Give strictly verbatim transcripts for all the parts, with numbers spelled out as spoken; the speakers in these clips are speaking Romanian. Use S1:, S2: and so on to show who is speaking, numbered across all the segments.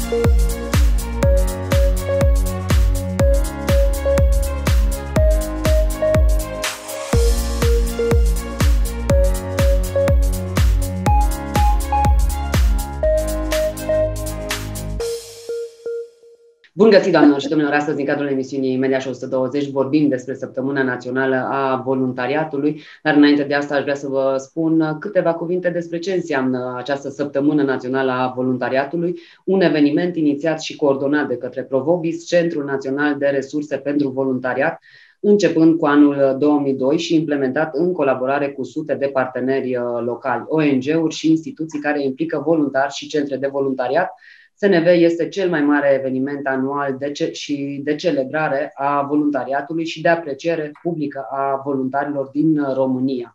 S1: Bun găsit, doamnelor și domnilor! Astăzi, în cadrul emisiunii Media Show o sută douăzeci, vorbim despre Săptămâna Națională a Voluntariatului, dar înainte de asta aș vrea să vă spun câteva cuvinte despre ce înseamnă această Săptămână Națională a Voluntariatului, un eveniment inițiat și coordonat de către Provobis, Centrul Național de Resurse pentru Voluntariat, începând cu anul două mii doi și implementat în colaborare cu sute de parteneri locali, O N G-uri și instituții care implică voluntari și centre de voluntariat. S N V este cel mai mare eveniment anual de ce- și de celebrare a voluntariatului și de apreciere publică a voluntarilor din România.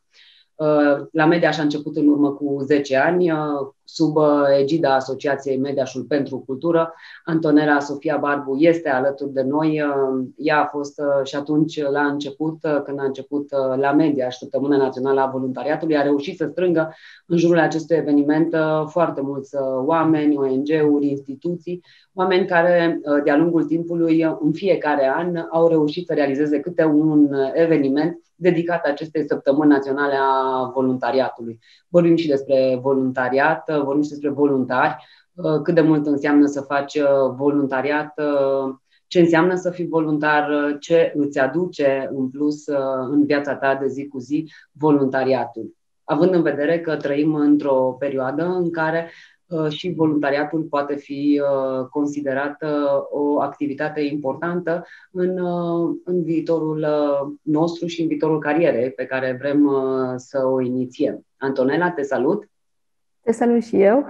S1: La Mediaș a început în urmă cu zece ani, sub egida Asociației Mediașul pentru Cultură. Antonela Sofia Barbu este alături de noi. Ea a fost și atunci, la început, când a început la Mediaș, Săptămâna Națională a Voluntariatului, a reușit să strângă în jurul acestui eveniment foarte mulți oameni, O N G-uri, instituții, oameni care, de-a lungul timpului, în fiecare an, au reușit să realizeze câte un eveniment dedicat acestei Săptămâni Naționale a Voluntariatului. Vorbim și despre voluntariat, vorbim și despre voluntari, cât de mult înseamnă să faci voluntariat, ce înseamnă să fii voluntar, ce îți aduce în plus în viața ta de zi cu zi voluntariatul. Având în vedere că trăim într-o perioadă în care și voluntariatul poate fi considerat o activitate importantă în, în viitorul nostru și în viitorul carierei pe care vrem să o inițiem. Antonela, te salut!
S2: Te salut și eu!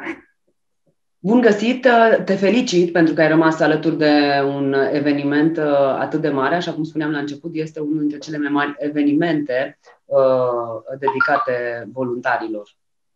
S1: Bun găsit! Te felicit pentru că ai rămas alături de un eveniment atât de mare. Așa cum spuneam la început, este unul dintre cele mai mari evenimente uh, dedicate voluntarilor.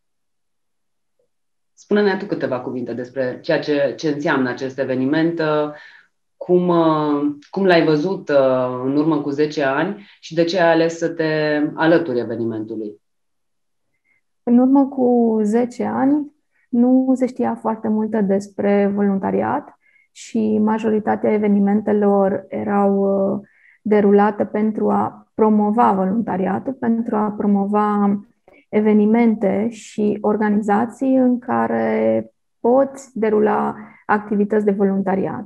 S1: Spune-ne tu câteva cuvinte despre ceea ce, ce înseamnă acest eveniment, cum, cum l-ai văzut în urmă cu zece ani și de ce ai ales să te alături evenimentului.
S2: În urmă cu zece ani nu se știa foarte multe despre voluntariat și majoritatea evenimentelor erau derulate pentru a promova voluntariatul, pentru a promova evenimente și organizații în care poți derula activități de voluntariat.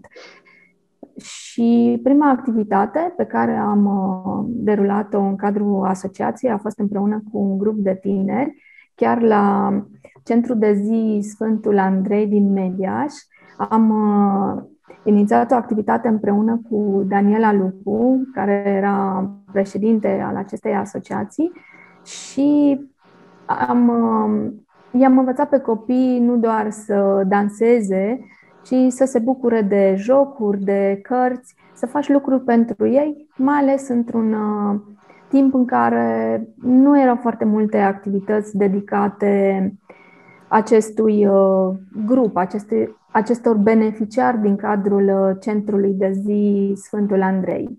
S2: Și prima activitate pe care am derulat-o în cadrul asociației a fost împreună cu un grup de tineri, chiar la Centrul de Zi Sfântul Andrei din Mediaș. Am inițiat o activitate împreună cu Daniela Lupu, care era președinte al acestei asociații, și Am, i-am învățat pe copii nu doar să danseze, ci să se bucure de jocuri, de cărți, să faci lucruri pentru ei, mai ales într-un uh, timp în care nu erau foarte multe activități dedicate acestui uh, grup, aceste, acestor beneficiari din cadrul uh, Centrului de Zi Sfântul Andrei.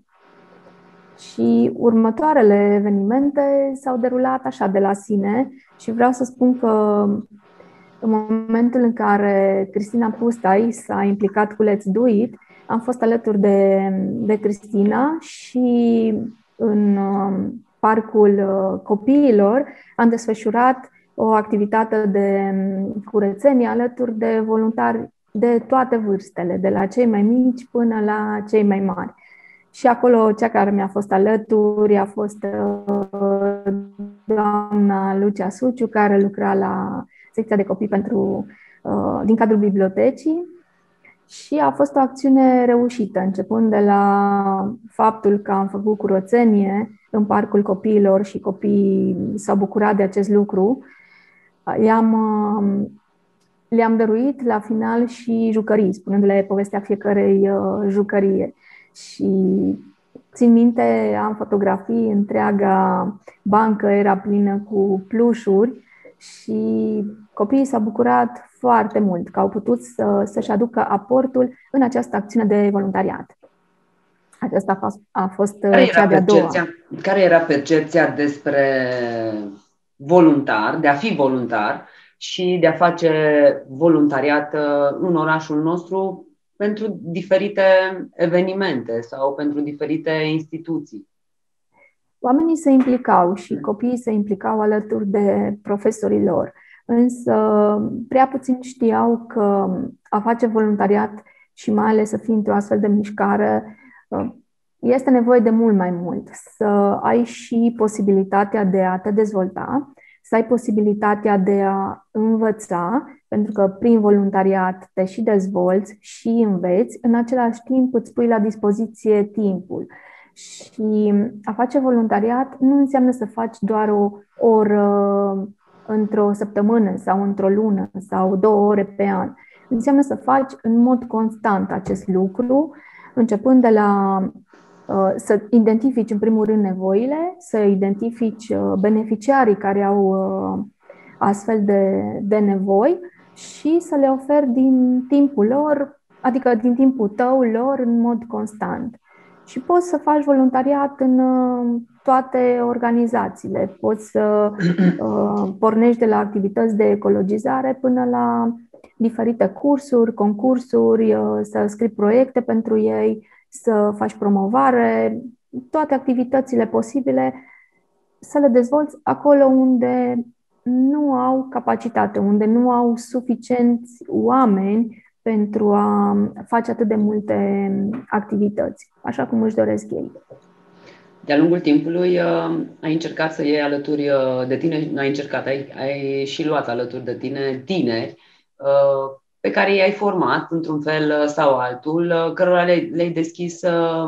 S2: Și următoarele evenimente s-au derulat așa de la sine și vreau să spun că în momentul în care Cristina Pustai s-a implicat cu Let's Do It, am fost alături de, de Cristina și în parcul copiilor am desfășurat o activitate de curățenie alături de voluntari de toate vârstele, de la cei mai mici până la cei mai mari. Și acolo cea care mi-a fost alături a fost uh, doamna Lucia Suciu, care lucra la secția de copii pentru, uh, din cadrul bibliotecii, și a fost o acțiune reușită, începând de la faptul că am făcut curățenie în parcul copiilor și copiii s-au bucurat de acest lucru. I-am, uh, le-am dăruit la final și jucării, spunându-le povestea fiecărei uh, jucărie. Și țin minte, am fotografii, întreaga bancă era plină cu plușuri și copiii s-au bucurat foarte mult că au putut să, să-și aducă aportul în această acțiune de voluntariat. Aceasta a fost, a fost cea de-a doua.
S1: Care era percepția despre voluntar, de a fi voluntar, și de a face voluntariat în orașul nostru pentru diferite evenimente sau pentru diferite instituții.
S2: Oamenii se implicau și copiii se implicau alături de profesorii lor, însă prea puțin știau că a face voluntariat și mai ales să fii într-o astfel de mișcare este nevoie de mult mai mult. Să ai și posibilitatea de a te dezvolta, să ai posibilitatea de a învăța, pentru că prin voluntariat te și dezvolți și înveți, în același timp îți pui la dispoziție timpul. Și a face voluntariat nu înseamnă să faci doar o oră într-o săptămână sau într-o lună sau două ore pe an. Înseamnă să faci în mod constant acest lucru, începând de la să identifici în primul rând nevoile, să identifici beneficiarii care au astfel de, de nevoi și să le oferi din timpul lor, adică din timpul tău lor în mod constant. Și poți să faci voluntariat în toate organizațiile. Poți să uh, pornești de la activități de ecologizare până la diferite cursuri, concursuri, uh, să scrii proiecte pentru ei, să faci promovare, toate activitățile posibile, să le dezvolți acolo unde nu au capacitate, unde nu au suficienți oameni pentru a face atât de multe activități, așa cum își doresc ei.
S1: De-a lungul timpului ai încercat să iei alături de tine, ai încercat, ai, ai și luat alături de tine tineri pe care i-ai format într-un fel sau altul, cărora le, le-ai deschis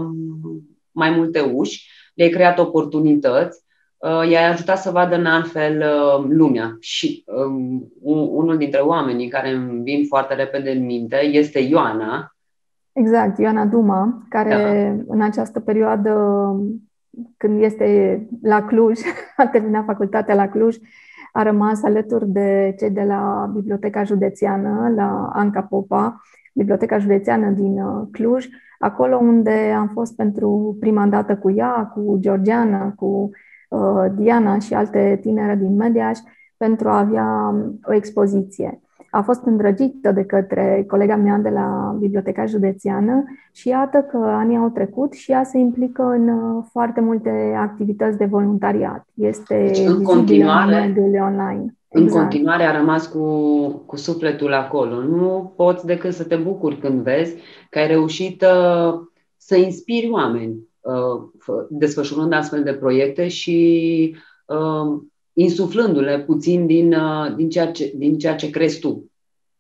S1: mai multe uși, le-ai creat oportunități, i-ai ajutat să vadă în altfel lumea. Și um, unul dintre oamenii care îmi vin foarte repede în minte este Ioana.
S2: Exact, Ioana Duma, care da. În această perioadă, când este la Cluj, a terminat facultatea la Cluj, a rămas alături de cei de la Biblioteca Județeană, la Anca Popa, Biblioteca Județeană din Cluj, acolo unde am fost pentru prima dată cu ea, cu Georgiana, cu uh, Diana și alte tinere din Mediaș, pentru a avea o expoziție. A fost îndrăgită de către colega mea de la Biblioteca Județeană și iată că anii au trecut și ea se implică în foarte multe activități de voluntariat. Este
S1: deci, în continuare,
S2: în mediul online.
S1: În exact. continuare a rămas cu, cu sufletul acolo. Nu poți decât să te bucuri când vezi că ai reușit uh, să inspiri oameni uh, desfășurând astfel de proiecte și uh, insuflându-le puțin din, uh, din, ceea ce, din ceea ce crezi tu.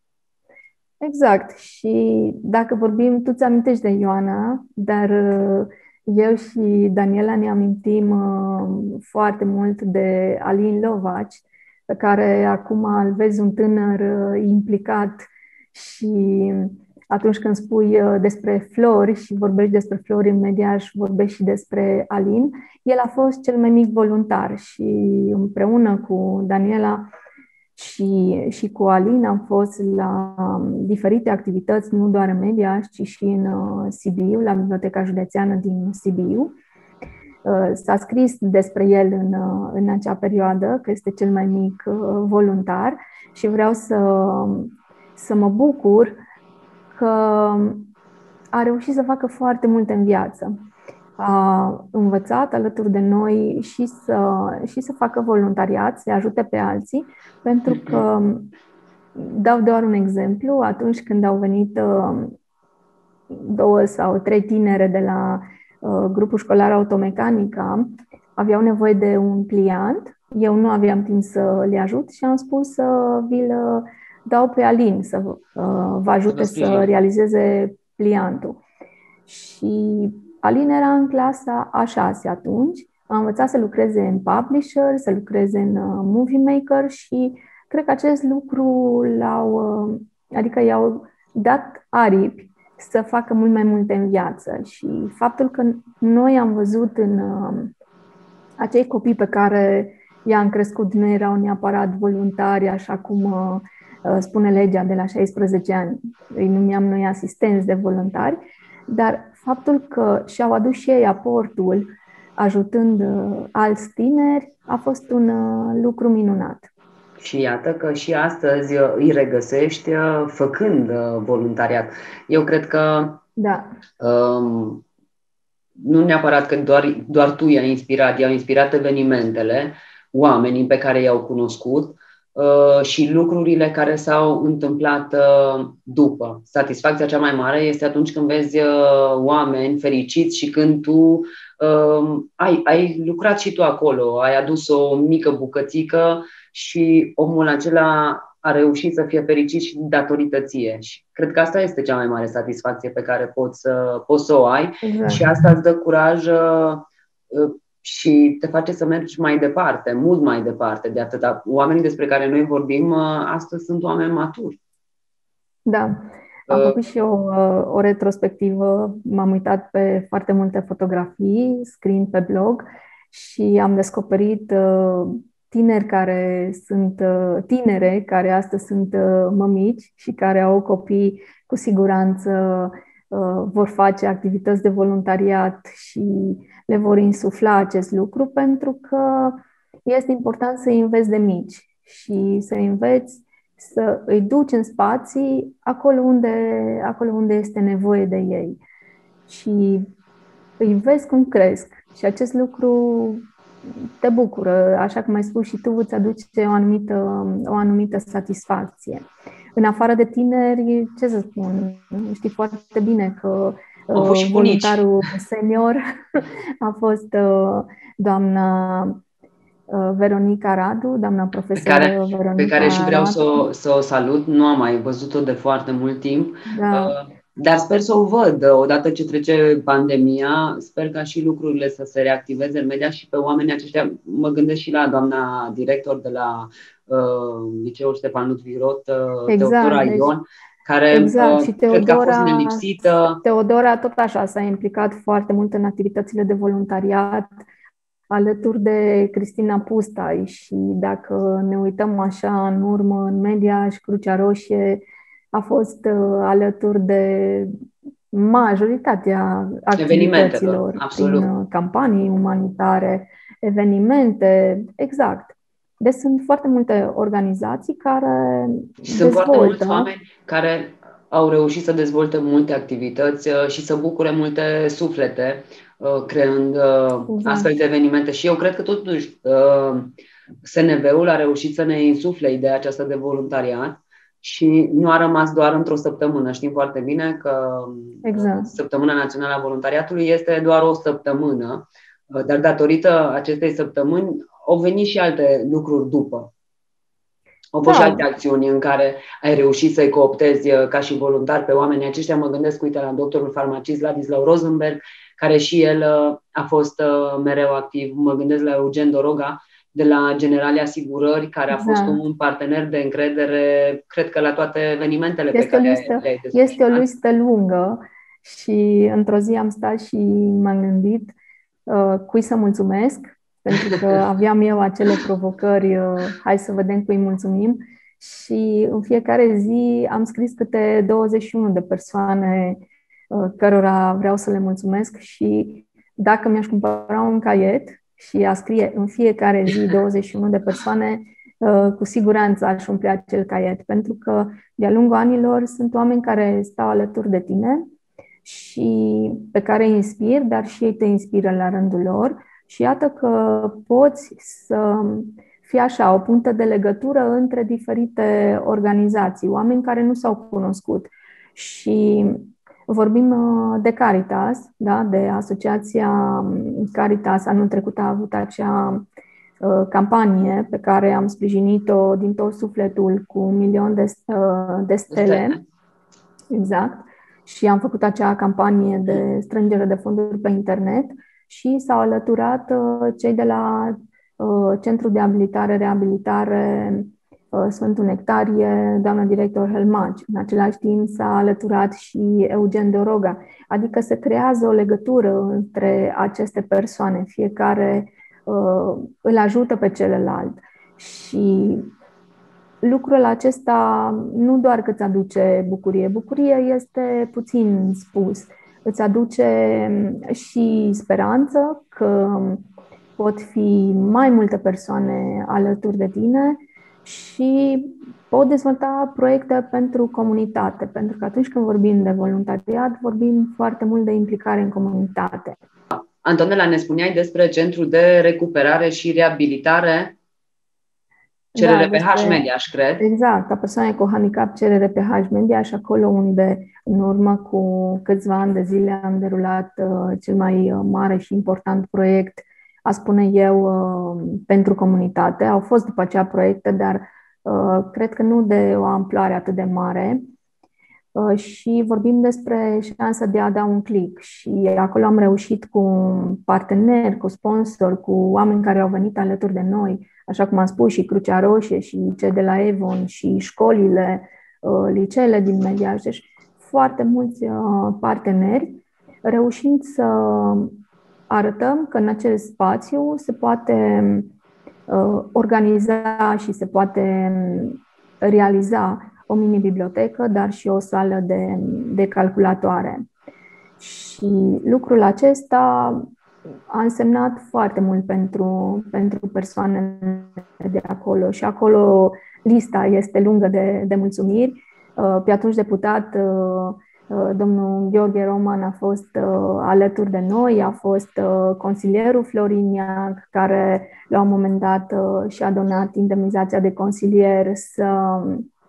S2: Exact. Și dacă vorbim, tu ți-amintești de Ioana, dar uh, eu și Daniela ne amintim uh, foarte mult de Alin Lovaci, pe care acum îl vezi un tânăr uh, implicat și atunci când spui uh, despre flori și vorbești despre flori în Mediaș, vorbești și despre Alin. El a fost cel mai mic voluntar și împreună cu Daniela și, și cu Alin am fost la um, diferite activități, nu doar în Mediaș, ci și în uh, Sibiu, la Biblioteca Județeană din Sibiu. S-a scris despre el în, în acea perioadă, că este cel mai mic voluntar și vreau să, să mă bucur că a reușit să facă foarte multe în viață. A învățat alături de noi și să, și să facă voluntariat, să ajute pe alții, pentru că, dau doar un exemplu, atunci când au venit două sau trei tinere de la grupul școlar Automecanica, aveau nevoie de un pliant. Eu nu aveam timp să le ajut și am spus să vi-l dau pe Alin, să vă ajute să realizeze pliantul. Și Alin era în clasa a șasea atunci, a învățat să lucreze în publisher, să lucreze în movie maker și cred că acest lucru l-au, adică i-au dat aripi să facă mult mai multe în viață. Și faptul că noi am văzut în uh, acei copii pe care i-am crescut, nu erau neapărat voluntari, așa cum uh, spune legea de la șaisprezece ani, îi numeam noi asistenți de voluntari, dar faptul că și-au adus și ei aportul ajutând uh, alți tineri a fost un uh, lucru minunat.
S1: Și iată că și astăzi îi regăsești făcând voluntariat. Eu cred că
S2: Da.
S1: um, nu neapărat că doar, doar tu i-ai inspirat, i-au inspirat evenimentele, oamenii pe care i-au cunoscut uh, și lucrurile care s-au întâmplat uh, după. Satisfacția cea mai mare este atunci când vezi uh, oameni fericiți și când tu uh, ai, ai lucrat și tu acolo, ai adus o mică bucățică și omul acela a reușit să fie fericit și datorită ție. Și cred că asta este cea mai mare satisfacție pe care poți să, poți să o ai.
S2: Exact.
S1: Și asta îți dă curaj uh, și te face să mergi mai departe, mult mai departe de atâta. Oamenii despre care noi vorbim uh, astăzi sunt oameni maturi.
S2: Da. Am
S1: Uh,
S2: făcut și eu uh, o retrospectivă, m-am uitat pe foarte multe fotografii, scriind pe blog și am descoperit uh, tineri care sunt uh, tinere, care astăzi sunt uh, mămici și care au copii, cu siguranță uh, vor face activități de voluntariat și le vor insufla acest lucru, pentru că este important să îi înveți de mici și să îi înveți să îi duci în spații acolo unde, acolo unde este nevoie de ei. Și îi vezi cum cresc. Și acest lucru te bucură, așa cum ai spus și tu, îți aduce o anumită, o anumită satisfacție. În afară de tineri, ce să spun, știi foarte bine că uh, voluntarul senior a fost uh, doamna uh, Veronica Radu, doamna profesor
S1: pe care,
S2: Veronica
S1: pe care și vreau
S2: Radu.
S1: să o, să o salut, nu am mai văzut-o de foarte mult timp.
S2: Da.
S1: Uh, Dar sper să o văd odată ce trece pandemia, sper ca și lucrurile să se reactiveze în media și pe oamenii aceștia. Mă gândesc și la doamna director de la uh, Liceul Ștefan Ludwig Roth, uh,
S2: exact,
S1: Teodora
S2: deci,
S1: Ion, care
S2: exact.
S1: uh,
S2: Și Teodora,
S1: cred că a fost nelipsită.
S2: Teodora tot așa s-a implicat foarte mult în activitățile de voluntariat alături de Cristina Pustai și dacă ne uităm așa în urmă în media, și Crucea Roșie a fost uh, alături de majoritatea activităților prin uh, campanii umanitare, evenimente, exact. Deci sunt foarte multe organizații care
S1: sunt
S2: dezvoltă.
S1: foarte mulți oameni care au reușit să dezvolte multe activități uh, și să bucure multe suflete uh, creând uh, exact. astfel de evenimente. Și eu cred că totuși uh, S N V-ul a reușit să ne insufle ideea aceasta de voluntariat și nu a rămas doar într-o săptămână. Știm foarte bine că exact. Săptămâna Națională a Voluntariatului este doar o săptămână, dar datorită acestei săptămâni au venit și alte lucruri după. Au fost da. și alte acțiuni în care ai reușit să-i cooptezi ca și voluntar pe oamenii aceștia. Mă gândesc, uite, la doctorul farmacist Ladislau Rosenberg, care și el a fost mereu activ. Mă gândesc la Eugen Doroga, de la Generali Asigurări, care a fost exact. un partener de încredere, cred că la toate evenimentele este pe care
S2: listă,
S1: le-ai
S2: desfășurat. Este o listă lungă și într-o zi am stat și m-am gândit uh, cui să mulțumesc, pentru că aveam eu acele provocări, uh, hai să vedem cui mulțumim. Și în fiecare zi am scris câte douăzeci și unu de persoane uh, cărora vreau să le mulțumesc și dacă mi-aș cumpăra un caiet și a scrie în fiecare zi douăzeci și unu de persoane, cu siguranță aș umple acel caiet, pentru că de-a lungul anilor sunt oameni care stau alături de tine și pe care îi inspir, dar și ei te inspiră la rândul lor și iată că poți să fii așa, o puntă de legătură între diferite organizații, oameni care nu s-au cunoscut. Și vorbim de Caritas, da? De Asociația Caritas. Anul trecut a avut acea uh, campanie pe care am sprijinit-o din tot sufletul cu un milion de, uh, de stele. Exact. Și am făcut acea campanie de strângere de fonduri pe internet și s-au alăturat uh, cei de la uh, Centrul de Abilitare, Reabilitare Sfântul Nectarie, doamna director Helmaci. În același timp s-a alăturat și Eugen Doroga. Adică se creează o legătură între aceste persoane. Fiecare uh, îl ajută pe celălalt. Și lucrul acesta nu doar că îți aduce bucurie. Bucurie este puțin spus. Îți aduce și speranță că pot fi mai multe persoane alături de tine și pot dezvolta proiecte pentru comunitate, pentru că atunci când vorbim de voluntariat, vorbim foarte mult de implicare în comunitate.
S1: Antonela, ne spuneai despre Centrul de Recuperare și Reabilitare C R R P H
S2: Da,
S1: Mediaș, cred.
S2: Exact, ca persoane cu handicap C R R P H Mediaș, acolo unde în urmă cu câțiva ani de zile am derulat uh, cel mai mare și important proiect, a spune eu, uh, pentru comunitate. Au fost după aceea proiecte, dar uh, cred că nu de o amploare atât de mare. Uh, și vorbim despre șansa de a da un click și acolo am reușit cu parteneri, cu sponsori, cu oameni care au venit alături de noi, așa cum am spus, și Crucea Roșie și cei de la Evon și școlile, uh, liceele din Mediaș, deci foarte mulți uh, parteneri, reușind să arătăm că în acel spațiu se poate uh, organiza și se poate realiza o mini-bibliotecă, dar și o sală de, de calculatoare. Și lucrul acesta a însemnat foarte mult pentru, pentru persoanele de acolo. Și acolo lista este lungă de, de mulțumiri. Pe atunci deputat, domnul Gheorghe Roman a fost alături de noi, a fost consilierul Florin Ianc, care la un moment dat și-a donat indemnizația de consilier să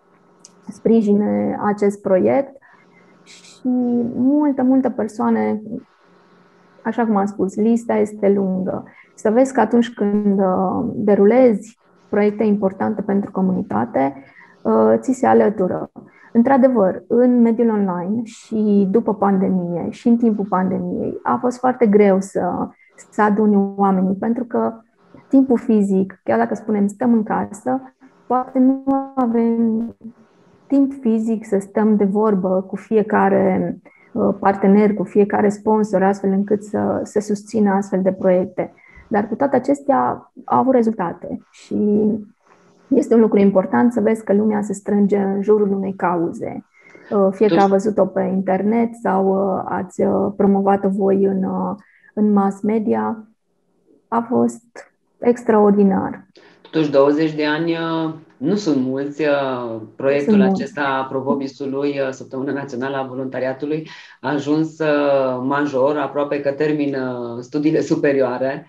S2: sprijine acest proiect și multe, multe persoane, așa cum am spus, lista este lungă. Să vezi că atunci când derulezi proiecte importante pentru comunitate, ți se alătură. Într-adevăr, în mediul online și după pandemie și în timpul pandemiei a fost foarte greu să, să aduni oamenii, pentru că timpul fizic, chiar dacă spunem stăm în casă, poate nu avem timp fizic să stăm de vorbă cu fiecare partener, cu fiecare sponsor, astfel încât să, să susțină astfel de proiecte. Dar cu toate acestea au avut rezultate și este un lucru important să vezi că lumea se strânge în jurul unei cauze. Fie că a văzut-o pe internet sau ați promovat-o voi în, în mass media, a fost extraordinar.
S1: Totuși, douăzeci de ani nu sunt mulți. Proiectul sunt acesta mulți. Provobisului, Săptămâna Națională a Voluntariatului, a ajuns major, aproape că termină studiile superioare.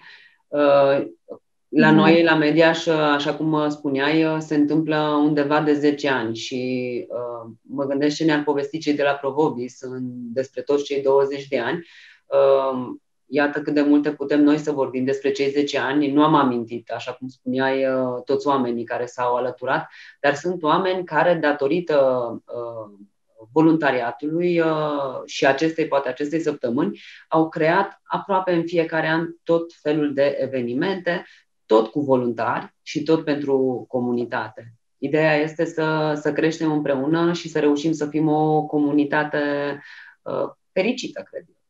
S1: La noi, la Mediaș, așa cum spuneai, se întâmplă undeva de zece ani și uh, mă gândesc ce ne-ar povesti cei de la Provobis despre toți cei douăzeci de ani. Uh, iată cât de multe putem noi să vorbim despre cei zece ani. Nu am amintit, așa cum spuneai, uh, toți oamenii care s-au alăturat, dar sunt oameni care, datorită uh, voluntariatului uh, și acestei, poate acestei săptămâni, au creat aproape în fiecare an tot felul de evenimente, tot cu voluntari și tot pentru comunitate. Ideea este să, să creștem împreună și să reușim să fim o comunitate uh, fericită, cred eu.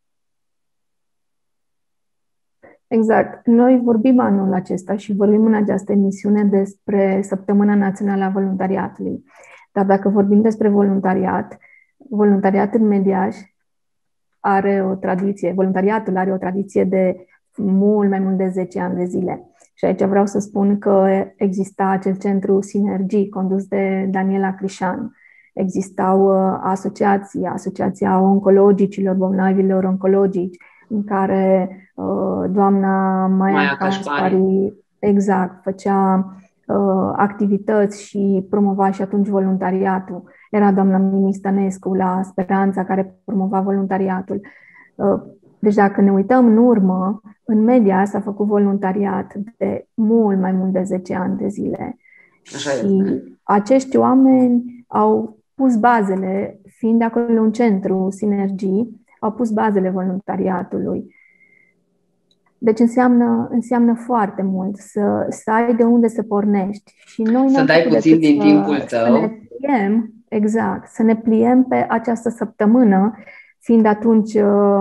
S2: Exact. Noi vorbim anul acesta și vorbim în această emisiune despre Săptămâna Națională a Voluntariatului. Dar dacă vorbim despre voluntariat, voluntariatul în Mediaș are o tradiție, voluntariatul are o tradiție de mult mai mult de zece ani de zile. Și aici vreau să spun că exista acel centru Sinergii, condus de Daniela Crișan. Existau asociații, Asociația Oncologicilor, bolnavilor oncologici, în care uh, doamna Maia,
S1: Maia Cașpari
S2: exact, făcea uh, activități și promova și atunci voluntariatul. Era doamna Mimi Stănescu la Speranța, care promova voluntariatul. Uh, Deci dacă ne uităm în urmă, în media s-a făcut voluntariat de mult mai mult de zece ani de zile.
S1: Așa
S2: și
S1: este.
S2: Acești oameni au pus bazele, fiind acolo un centru Sinergii, au pus bazele voluntariatului. Deci înseamnă, înseamnă foarte mult să, să ai de unde să pornești. Și noi
S1: să dai puțin din
S2: să,
S1: timpul tău.
S2: Să ne pliem, exact, să ne pliem pe această săptămână, fiind atunci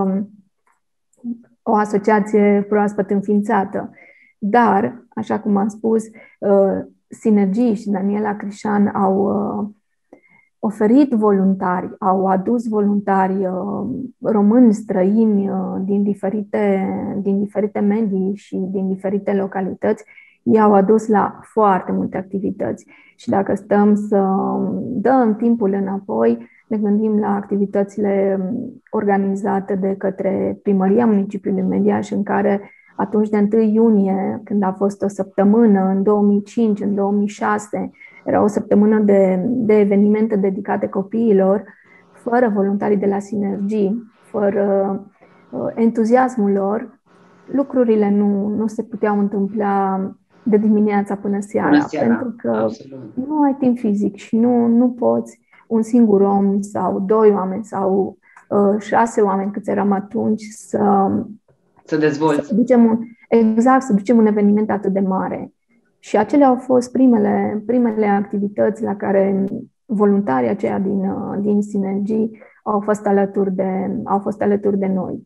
S2: o asociație proaspăt înființată. Dar, așa cum am spus, Sinergii și Daniela Crișan au oferit voluntari, au adus voluntari români, străini din diferite, din diferite medii și din diferite localități i-au adus la foarte multe activități. Și dacă stăm să dăm timpul înapoi, ne gândim la activitățile organizate de către Primăria Municipiului Mediaș, în care atunci de întâi iunie, când a fost o săptămână, în două mii cinci, în două mii șase, era o săptămână de, de evenimente dedicate copiilor, fără voluntarii de la Sinergii, fără uh, entuziasmul lor, lucrurile nu, nu se puteau întâmpla de dimineața până seara,
S1: Până seara,
S2: pentru că
S1: absolut.
S2: nu ai timp fizic și nu, nu poți un singur om sau doi oameni sau uh, șase oameni, câți eram atunci, să,
S1: să dezvolți.
S2: Să ducem un, exact, să ducem un eveniment atât de mare. Și acelea au fost primele, primele activități la care voluntarii aceia din, din Sinergii au fost alături de, au fost alături de noi.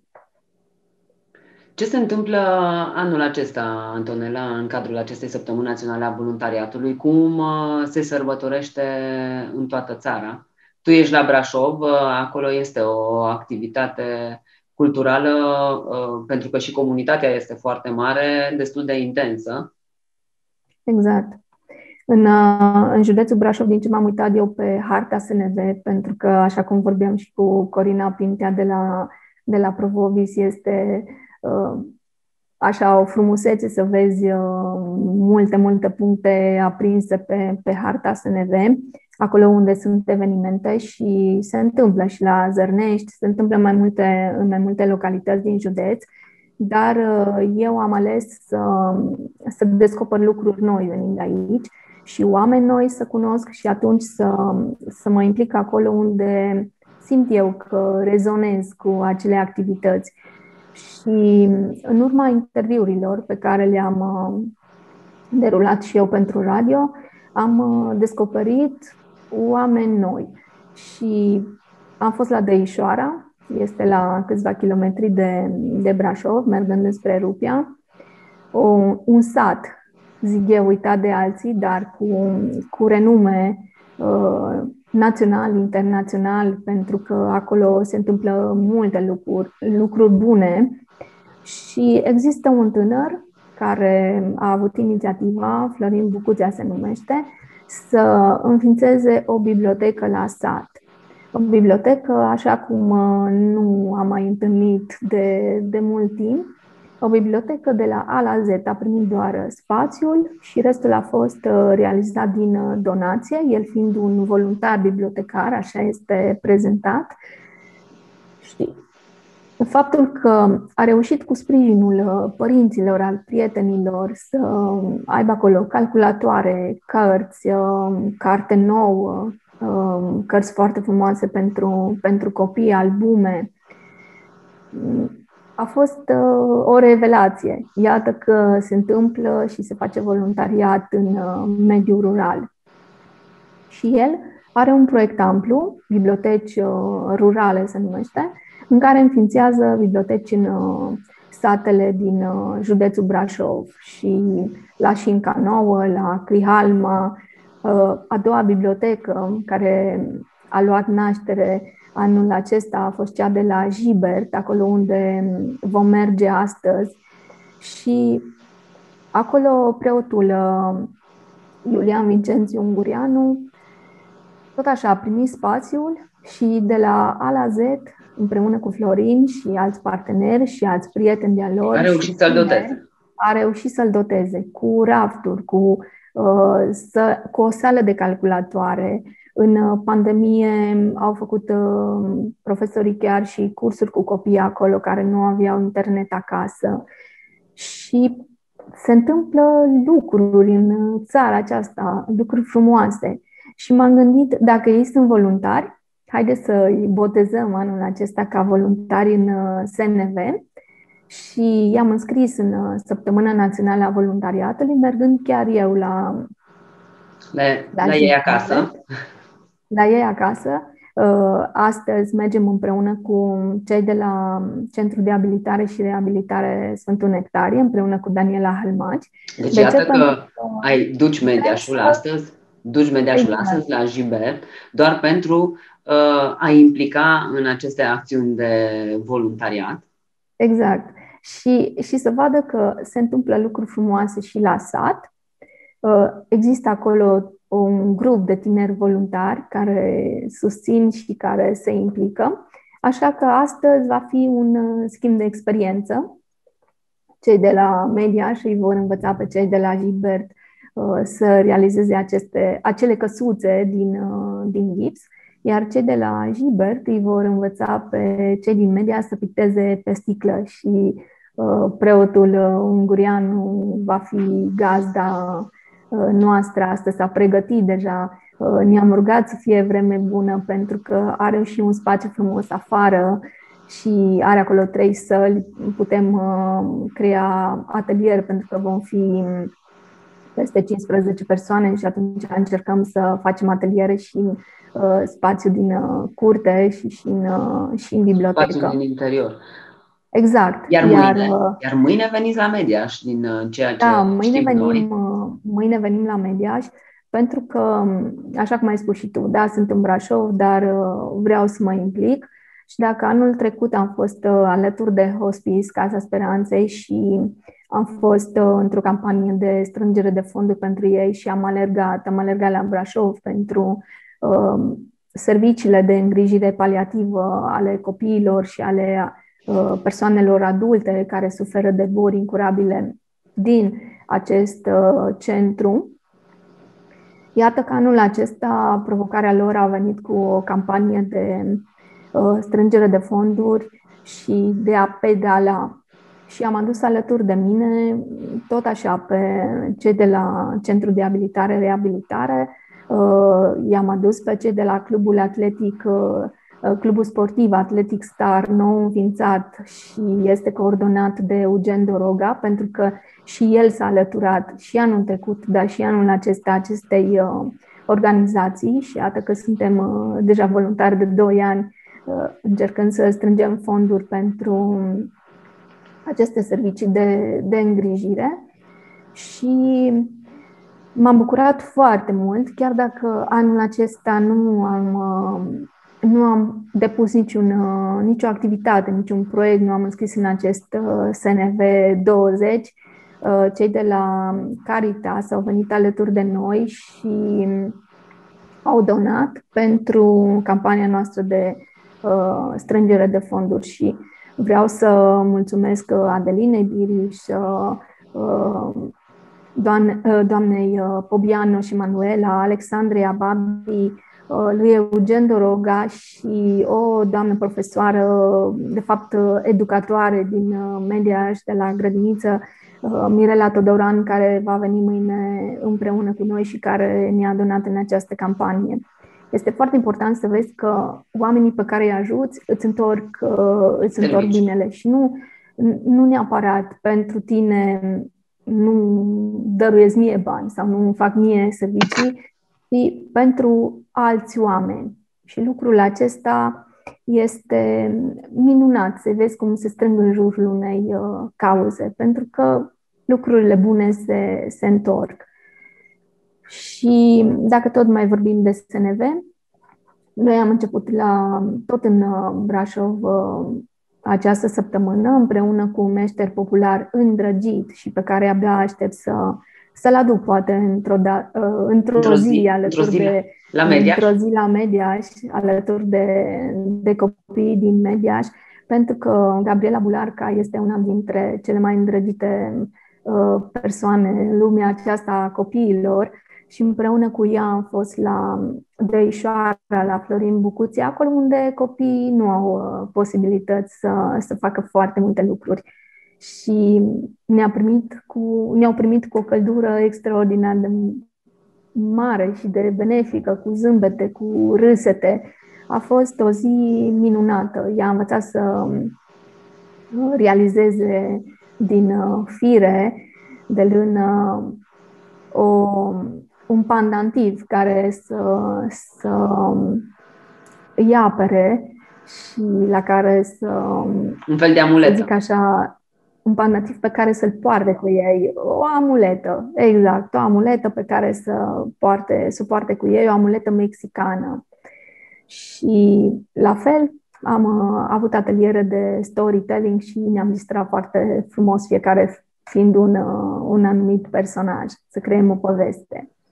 S1: Ce se întâmplă anul acesta, Antonela, în cadrul acestei săptămâni naționale a voluntariatului? Cum se sărbătorește în toată țara? Tu ești la Brașov, acolo este o activitate culturală, pentru că și comunitatea este foarte mare, destul de intensă.
S2: Exact. În, în județul Brașov, din ce m-am uitat eu pe harta S N V, pentru că, așa cum vorbeam și cu Corina Pintea de la, de la Provovis, este așa o frumusețe să vezi multe, multe puncte aprinse pe, pe harta S N V, acolo unde sunt evenimente, și se întâmplă și la Zărnești, se întâmplă mai multe, în mai multe localități din județ, dar eu am ales să, să descoper lucruri noi venind aici și oameni noi să cunosc și atunci să, să mă implic acolo unde simt eu că rezonez cu acele activități. Și în urma interviurilor pe care le-am derulat și eu pentru radio, am descoperit oameni noi. Și am fost la Dăișoara, este la câțiva kilometri de, de Brașov, mergând spre Rupia, o, un sat, zic eu, uitat de alții, dar cu, cu renume uh, național, internațional, pentru că acolo se întâmplă multe lucruri, lucruri bune. Și există un tânăr care a avut inițiativa, Florin Bucuțea se numește, să înființeze o bibliotecă la sat. O bibliotecă așa cum nu am mai întâlnit de, de mult timp. O bibliotecă de la A la Z, a primit doar spațiul și restul a fost realizat din donație, el fiind un voluntar bibliotecar, așa este prezentat. Și faptul că a reușit cu sprijinul părinților, al prietenilor, să aibă acolo calculatoare, cărți, carte nouă, cărți foarte frumoase pentru, pentru copii, albume, a fost o revelație. Iată că se întâmplă și se face voluntariat în mediul rural. Și el are un proiect amplu, biblioteci rurale se numește, în care înființează biblioteci în satele din județul Brașov și la Șinca Nouă, la Crihalma. A doua bibliotecă care a luat naștere anul acesta a fost cea de la Jibert, acolo unde vom merge astăzi. Și acolo preotul Iulian Vincențiu Ungureanu tot așa a primit spațiul și de la A la Z, împreună cu Florin și alți parteneri și alți prieteni de-a lor,
S1: a reușit să-l doteze.
S2: A reușit să-l doteze cu rafturi, cu, uh, să, cu o sală de calculatoare. În pandemie au făcut uh, profesorii chiar și cursuri cu copii acolo care nu aveau internet acasă. Și se întâmplă lucruri în țara aceasta, lucruri frumoase. Și m-am gândit, dacă ei sunt voluntari, haideți să îi botezăm anul acesta ca voluntari în S N V. Și i-am înscris în Săptămâna Națională a Voluntariatului, mergând chiar eu la,
S1: la, la, la ei acasă.
S2: La ei acasă. Astăzi mergem împreună cu cei de la Centrul de Abilitare și Reabilitare Sfântul Nectarie, împreună cu Daniela Hălmaci.
S1: Deci de iată că, că ai duci Mediașul astăzi, duci Mediașul exact. astăzi la Jibert, doar pentru uh, a implica în aceste acțiuni de voluntariat.
S2: Exact. și, și să vadă că se întâmplă lucruri frumoase și la sat. Există acolo un grup de tineri voluntari care susțin și care se implică. Așa că astăzi va fi un schimb de experiență. Cei de la Mediaș îi vor învăța pe cei de la Gilbert să realizeze aceste, acele căsuțe din, din gips, iar cei de la Gilbert îi vor învăța pe cei din Media să picteze pe sticlă și preotul Ungureanu va fi gazda noastră astăzi, s-a pregătit deja. Ne-am rugat să fie vreme bună pentru că are și un spațiu frumos afară și are acolo trei săli. Putem crea atelier pentru că vom fi peste cincisprezece persoane și atunci încercăm să facem ateliere și în spațiu din curte și, și, în, și în bibliotecă.
S1: Spațiu din interior.
S2: Exact.
S1: Iar mâine, iar, iar mâine veniți la Mediaș, din ceea ce
S2: da, mâine
S1: știm
S2: venim,
S1: noi.
S2: Mâine venim la Mediaș, pentru că, așa cum ai spus și tu, da, sunt în Brașov, dar vreau să mă implic. Și dacă anul trecut am fost alături de Hospice Casa Speranței și am fost într-o campanie de strângere de fonduri pentru ei și am alergat, am alergat la Brașov pentru uh, serviciile de îngrijire paliativă ale copiilor și ale persoanelor adulte care suferă de boli incurabile din acest centru. Iată că anul acesta provocarea lor a venit cu o campanie de strângere de fonduri și de a pedala. Și am adus alături de mine, tot așa, pe cei de la Centrul de Abilitare Reabilitare, i-am adus pe cei de la Clubul Atletic Clubul Sportiv Atletic Star, nou înființat și este coordonat de Eugen Doroga, pentru că și el s-a alăturat și anul trecut, dar și anul acesta acestei uh, organizații și iată că suntem uh, deja voluntari de doi ani uh, încercând să strângem fonduri pentru aceste servicii de, de îngrijire și m-am bucurat foarte mult, chiar dacă anul acesta nu am... Uh, Nu am depus niciun, nicio activitate, niciun proiect, nu am înscris în acest S N V douăzeci. Cei de la Caritas au venit alături de noi și au donat pentru campania noastră de strângere de fonduri și vreau să mulțumesc Adelinei Biriș, doamnei Pobiano și Manuela, Alexandria Babi, lui Eugen Doroga și o doamnă profesoară, de fapt educatoare din Mediaș, de la grădiniță, Mirela Todoran, care va veni mâine împreună cu noi și care ne-a donat în această campanie. Este foarte important să vezi că oamenii pe care îi ajuți îți întorc, îți întorc binele și nu, nu neapărat pentru tine nu dăruiesc mie bani sau nu fac mie servicii, ci pentru alți oameni. Și lucrul acesta este minunat, să vezi cum se strâng în jurul unei uh, cauze, pentru că lucrurile bune se, se întorc. Și dacă tot mai vorbim de S N V, noi am început la, tot în Brașov uh, această săptămână, împreună cu un meșter popular îndrăgit și pe care abia aștept să, să-l aduc, poate, într-o, da, uh, într-o, într-o zi, zi alături într-o zi de...
S1: La Mediaș.
S2: Într-o zi la Mediaș, alături de, de copii din Mediaș, pentru că Gabriela Bularca este una dintre cele mai îndrăgite uh, persoane în lumea aceasta a copiilor și împreună cu ea am fost la Deișoara, la Florin Bucuții, acolo unde copiii nu au uh, posibilități să, să facă foarte multe lucruri. Și ne-a primit cu, ne-au primit cu o căldură extraordinar de mare și de benefică, cu zâmbete, cu râsete. A fost o zi minunată. Ea a învățat să realizeze din fire de lână o, un pandantiv care să, să îi apere și la care să...
S1: Un fel de amuletă.
S2: Să zic așa, un pandantiv pe care să-l poarte cu ei, o amuletă, exact, o amuletă pe care să poarte, să poarte cu ei, o amuletă mexicană. Și la fel, Am uh, avut ateliere de storytelling și ne-am distrat foarte frumos, fiecare fiind un, uh, un anumit personaj, să creăm o poveste.